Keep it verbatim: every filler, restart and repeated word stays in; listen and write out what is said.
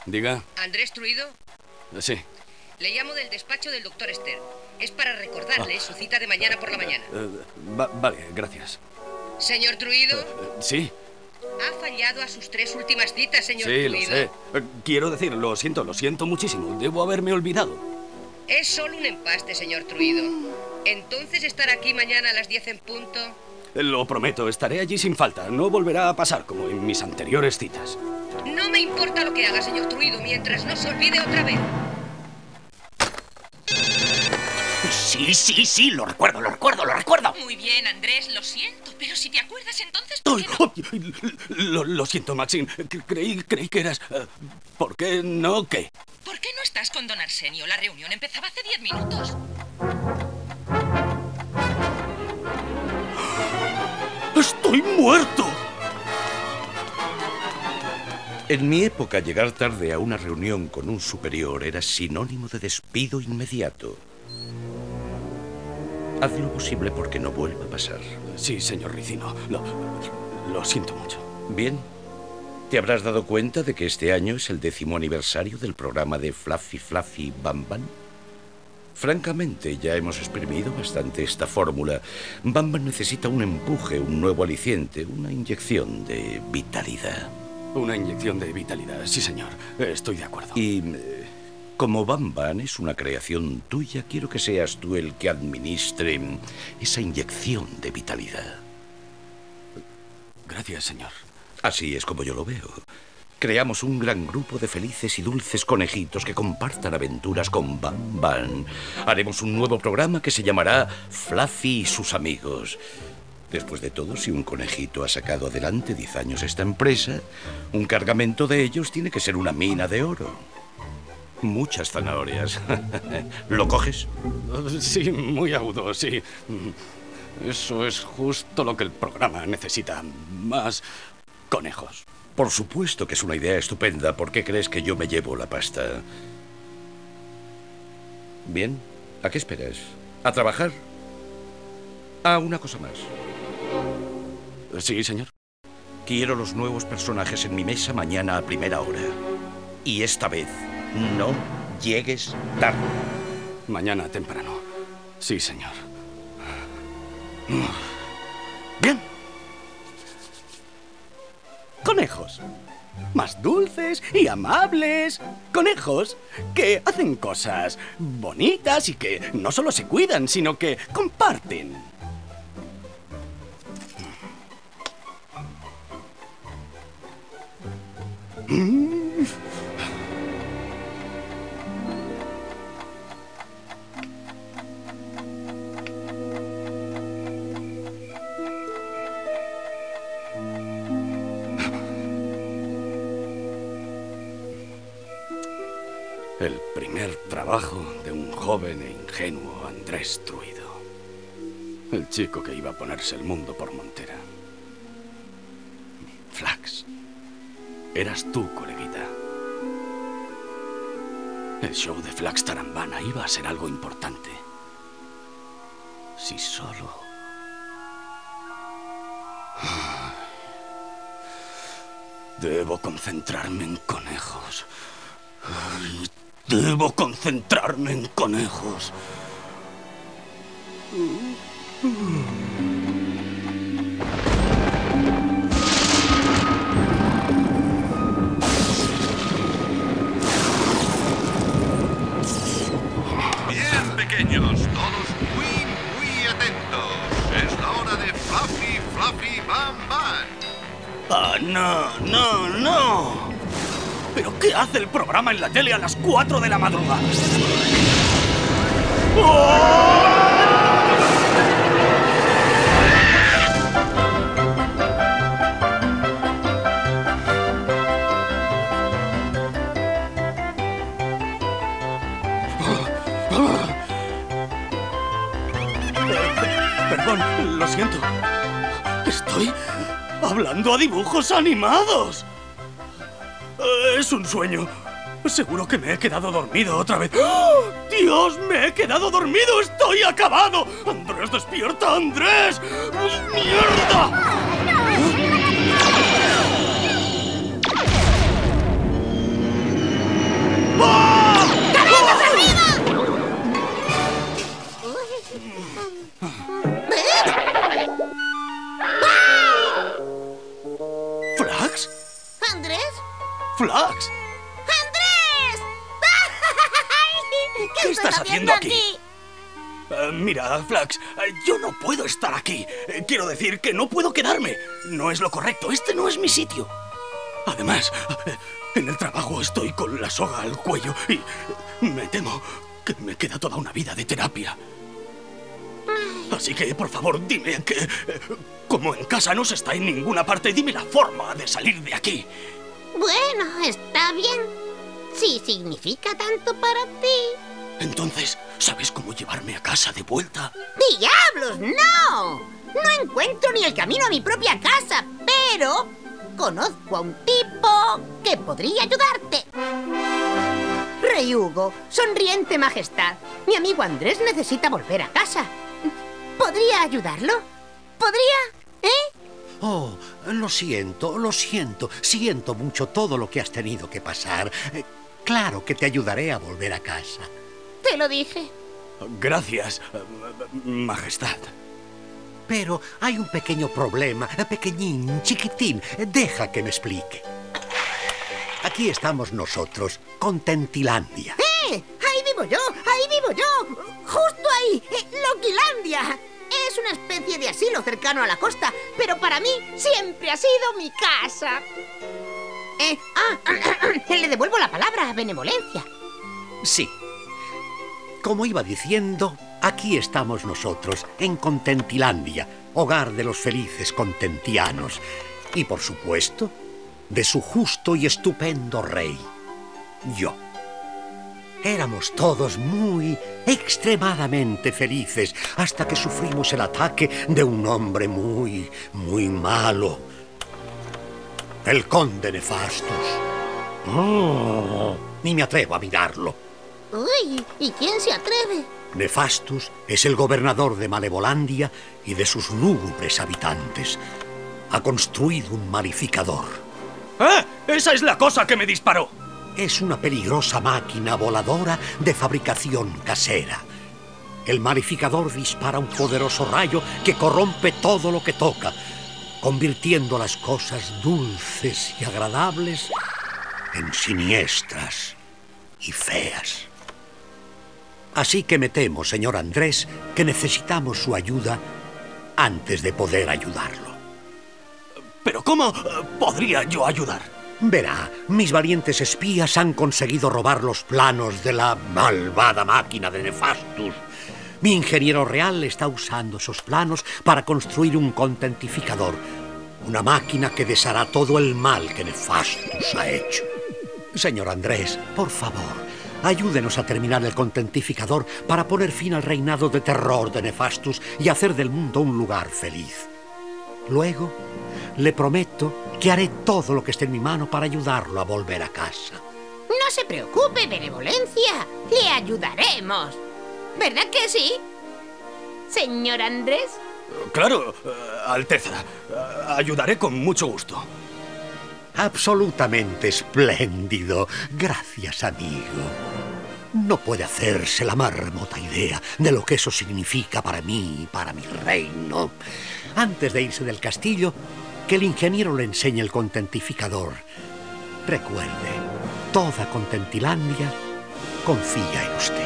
Diga. ¿Andrés Truido? Sí. Le llamo del despacho del doctor Stern. Es para recordarle ah. su cita de mañana por la mañana. Uh, va, vale, gracias. ¿Señor Truido? Uh, uh, sí. Ha fallado a sus tres últimas citas, señor sí, Truido. Sí, lo sé. Uh, quiero decir, lo siento, lo siento muchísimo. Debo haberme olvidado. Es solo un empaste, señor Truido. ¿Entonces estará aquí mañana a las diez en punto? Lo prometo, estaré allí sin falta. No volverá a pasar como en mis anteriores citas. No me importa lo que haga, señor Truido, mientras no se olvide otra vez. Sí, sí, sí, lo recuerdo, lo recuerdo, lo recuerdo. Muy bien, Andrés, lo siento, pero si te acuerdas entonces, ¿por qué no? Lo, lo siento, Maxine. Creí, creí que eras... Uh, ¿Por qué no qué? ¿Por qué no estás con don Arsenio? La reunión empezaba hace diez minutos. ¡Estoy muerto! En mi época, llegar tarde a una reunión con un superior era sinónimo de despido inmediato. Haz lo posible porque no vuelva a pasar. Sí, señor Ricino. Lo, lo siento mucho. Bien. ¿Te habrás dado cuenta de que este año es el décimo aniversario del programa de Fluffy Fluffy Bam Bam? Francamente, ya hemos exprimido bastante esta fórmula. Bam Bam necesita un empuje, un nuevo aliciente, una inyección de vitalidad. Una inyección de vitalidad, sí, señor. Estoy de acuerdo. Y eh, como Bam Bam es una creación tuya, quiero que seas tú el que administre esa inyección de vitalidad. Gracias, señor. Así es como yo lo veo. Creamos un gran grupo de felices y dulces conejitos que compartan aventuras con Bam Bam. Haremos un nuevo programa que se llamará Fluffy y sus amigos. Después de todo, si un conejito ha sacado adelante diez años esta empresa, un cargamento de ellos tiene que ser una mina de oro. Muchas zanahorias. ¿Lo coges? Sí, muy agudo, sí. Eso es justo lo que el programa necesita. Más conejos. Por supuesto que es una idea estupenda. ¿Por qué crees que yo me llevo la pasta? Bien, ¿a qué esperas? ¿A trabajar? Ah, una cosa más. Sí, señor. Quiero los nuevos personajes en mi mesa mañana a primera hora. Y esta vez, no llegues tarde. Mañana temprano. Sí, señor. Bien. Conejos. Más dulces y amables. Conejos que hacen cosas bonitas y que no solo se cuidan, sino que comparten. El primer trabajo de un joven e ingenuo Andrés Truido. El chico que iba a ponerse el mundo por montera. Flax. Eras tú, coleguita. El show de Flax Tarambana iba a ser algo importante. Si solo... Debo concentrarme en conejos. Debo concentrarme en conejos. Bien, pequeños, todos muy, muy atentos. Es la hora de Fluffy, Fluffy, Bam Bam. Ah, no, no, no. ¿Pero qué hace el programa en la tele a las cuatro de la madrugada? ¡Oh! Perdón, lo siento. Estoy hablando a dibujos animados. Es un sueño. Seguro que me he quedado dormido otra vez. ¡Oh! ¡Dios! ¡Me he quedado dormido! ¡Estoy acabado! ¡Andrés, despierta, Andrés! ¡Mierda! ¡Ah! ¡Cabezas arriba! ¿Flax? ¿Andrés? ¿Flax? ¡Andrés! ¿Qué, ¿Qué estás haciendo aquí? aquí? Eh, mira, Flax, eh, yo no puedo estar aquí. Eh, quiero decir que no puedo quedarme. No es lo correcto. Este no es mi sitio. Además, eh, en el trabajo estoy con la soga al cuello y me temo que me queda toda una vida de terapia. Así que, por favor, dime que, eh, como en casa no se está en ninguna parte, dime la forma de salir de aquí. Bueno, está bien. Si significa tanto para ti. Entonces, ¿sabes cómo llevarme a casa de vuelta? ¡Diablos, no! No encuentro ni el camino a mi propia casa, pero conozco a un tipo que podría ayudarte. Rey Hugo, sonriente majestad, mi amigo Andrés necesita volver a casa. ¿Podría ayudarlo? ¿Podría? ¿Eh? Oh, lo siento, lo siento. Siento mucho todo lo que has tenido que pasar. Eh, claro que te ayudaré a volver a casa. Te lo dije. Gracias, eh, majestad. Pero hay un pequeño problema, pequeñín, chiquitín. Deja que me explique. Aquí estamos nosotros, Contentilandia. ¡Eh! ¡Ahí vivo yo! ¡Ahí vivo yo! ¡Justo ahí! Eh, ¡Loquilandia! Es una especie de asilo cercano a la costa, pero para mí siempre ha sido mi casa. Eh, ah, le devuelvo la palabra a benevolencia. Sí. Como iba diciendo, aquí estamos nosotros, en Contentilandia, hogar de los felices contentianos. Y, por supuesto, de su justo y estupendo rey, yo. Éramos todos muy, extremadamente felices hasta que sufrimos el ataque de un hombre muy, muy malo. El conde Nefastus. Oh, ni me atrevo a mirarlo. Uy, ¿y quién se atreve? Nefastus es el gobernador de Malevolandia y de sus lúgubres habitantes. Ha construido un malificador. ¡Eh! ¡Esa es la cosa que me disparó! Es una peligrosa máquina voladora de fabricación casera. El malificador dispara un poderoso rayo que corrompe todo lo que toca, convirtiendo las cosas dulces y agradables en siniestras y feas. Así que me temo, señor Andrés, que necesitamos su ayuda antes de poder ayudarlo. ¿Pero cómo eh, podría yo ayudar? Verá, mis valientes espías han conseguido robar los planos de la malvada máquina de Nefastus. Mi ingeniero real está usando esos planos para construir un contentificador. Una máquina que deshará todo el mal que Nefastus ha hecho. Señor Andrés, por favor, ayúdenos a terminar el contentificador para poner fin al reinado de terror de Nefastus y hacer del mundo un lugar feliz. Luego, le prometo que haré todo lo que esté en mi mano para ayudarlo a volver a casa. No se preocupe, benevolencia. Le ayudaremos. ¿Verdad que sí? Señor Andrés. Claro, eh, Alteza. Eh, ayudaré con mucho gusto. Absolutamente espléndido. Gracias, amigo. No puede hacerse la más remota idea de lo que eso significa para mí y para mi reino. Antes de irse del castillo, que el ingeniero le enseñe el contentificador. Recuerde, toda Contentilandia confía en usted.